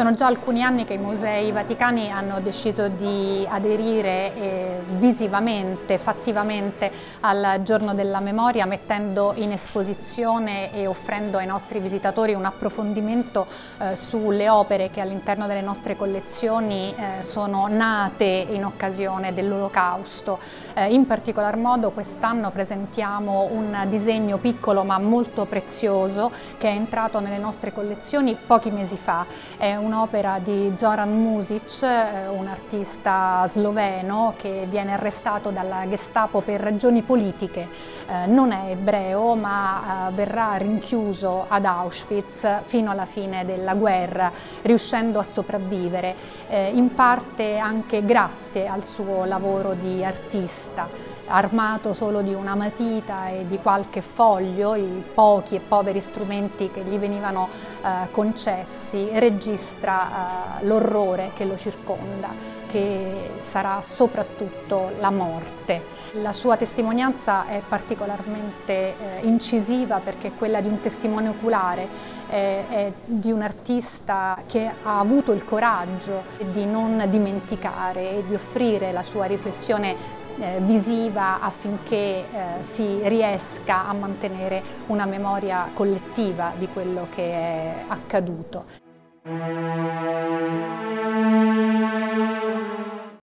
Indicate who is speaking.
Speaker 1: Sono già alcuni anni che i Musei Vaticani hanno deciso di aderire visivamente, fattivamente al Giorno della Memoria, mettendo in esposizione e offrendo ai nostri visitatori un approfondimento sulle opere che all'interno delle nostre collezioni sono nate in occasione dell'Olocausto. In particolar modo quest'anno presentiamo un disegno piccolo ma molto prezioso che è entrato nelle nostre collezioni pochi mesi fa. È un'opera di Zoran Mušić, un artista sloveno che viene arrestato dalla Gestapo per ragioni politiche. Non è ebreo, ma verrà rinchiuso ad Auschwitz fino alla fine della guerra, riuscendo a sopravvivere, in parte anche grazie al suo lavoro di artista. Armato solo di una matita e di qualche foglio, i pochi e poveri strumenti che gli venivano concessi, registra l'orrore che lo circonda, che sarà soprattutto la morte. La sua testimonianza è particolarmente incisiva perché è quella di un testimone oculare, è di un artista che ha avuto il coraggio di non dimenticare e di offrire la sua riflessione visiva affinché si riesca a mantenere una memoria collettiva di quello che è accaduto.